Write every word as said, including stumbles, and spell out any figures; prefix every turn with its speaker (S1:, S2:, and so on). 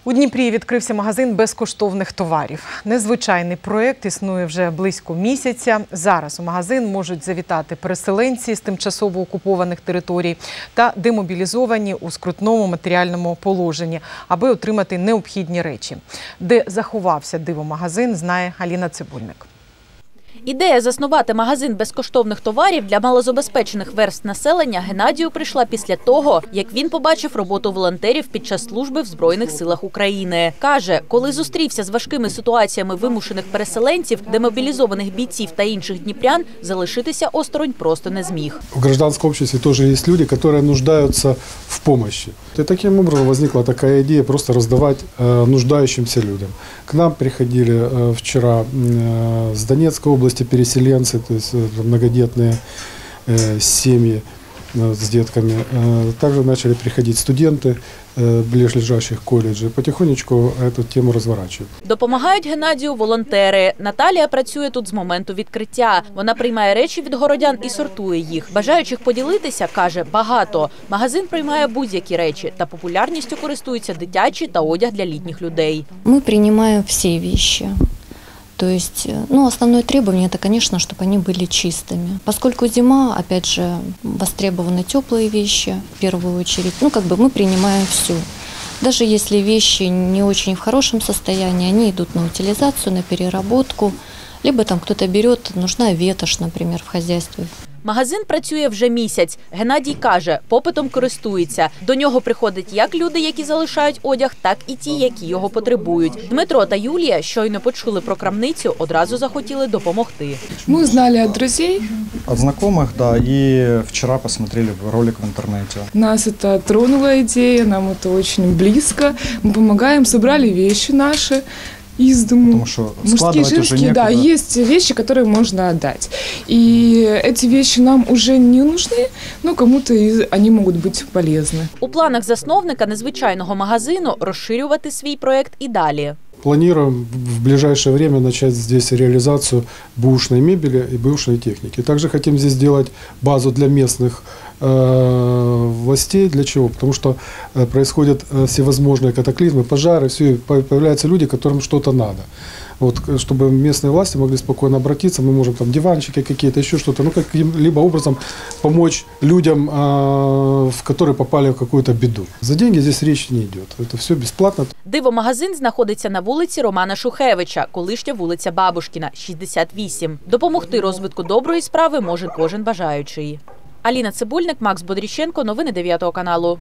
S1: У Дніпрі відкрився магазин безкоштовних товарів. Незвичайний проєкт існує вже близько місяця. Зараз у магазин можуть завітати переселенці з тимчасово окупованих територій та демобілізовані у скрутному матеріальному положенні, аби отримати необхідні речі. Де заховався дивомагазин, знає Аліна Цибульник.
S2: Ідея заснувати магазин безкоштовних товарів для малозабезпечених верств населення Геннадію прийшла після того, як він побачив роботу волонтерів під час служби в Збройних силах України. Каже, коли зустрівся з важкими ситуаціями вимушених переселенців, демобілізованих бійців та інших дніпрян, залишитися осторонь просто не зміг.
S3: В гражданском обществе тоже есть люди, которые нуждаются в помощи. И таким образом возникла такая идея просто раздавать э, нуждающимся людям. К нам приходили э, вчера э, с Донецкой области переселенцы, то есть э, многодетные э, семьи э, с детками. Э, также начали приходить студенты э, ближайших колледжей. Потихонечку эту тему разворачивают.
S2: Допомагають Геннадію волонтери. Наталія працює тут з моменту відкриття. Вона приймає речі від городян і сортує їх. Бажаючих поділитися, каже, багато. Магазин приймає будь-які речі, та популярністю користуються дитячі та одяг для літніх людей.
S4: Ми приймаємо всі вещи. То есть, ну, основное требование – это, конечно, чтобы они были чистыми. Поскольку зима, опять же, востребованы теплые вещи в первую очередь. Ну, как бы мы принимаем все. Даже если вещи не очень в хорошем состоянии, они идут на утилизацию, на переработку. Либо там кто-то берет, нужна ветошь, например, в хозяйстве.
S2: Магазин працює вже місяць. Геннадій каже, попитом користується. До нього приходять як люди, які залишають одяг, так і ті, які його потребують. Дмитро та Юлія щойно почули про крамницю, одразу захотіли допомогти.
S5: Ми знали від друзів.
S6: От знакомых, да, и вчера посмотрели ролик в интернете.
S5: Нас это тронула идея, нам это очень близко. Мы помогаем, собрали вещи наши из дому.
S6: Потому что
S5: мужские, женские, да, есть вещи, которые можно отдать. И эти вещи нам уже не нужны, но кому-то они могут быть полезны.
S2: У планах засновника незвичайного магазину розширювати свій проєкт і далі.
S3: Планируем в ближайшее время начать здесь реализацию бэушной мебели и бэушной техники. Также хотим здесь сделать базу для местных э, властей. Для чего? Потому что э, происходят э, всевозможные катаклизмы, пожары, все, появляются люди, которым что-то надо. Вот, чтобы местные власти могли спокойно обратиться, мы можем там диванчики какие-то, еще что-то, ну каким-либо образом помочь людям, э, которые попали в какую-то беду. За деньги здесь речь не идет, это все бесплатно.
S2: Дивомагазин знаходиться на вулиці Романа Шухевича, колишня вулиця Бабушкіна, шістдесят вісім. Допомогти розвитку доброї справи може кожен бажаючий. Аліна Цибульник, Макс Бодріщенко, новини дев'ятого каналу.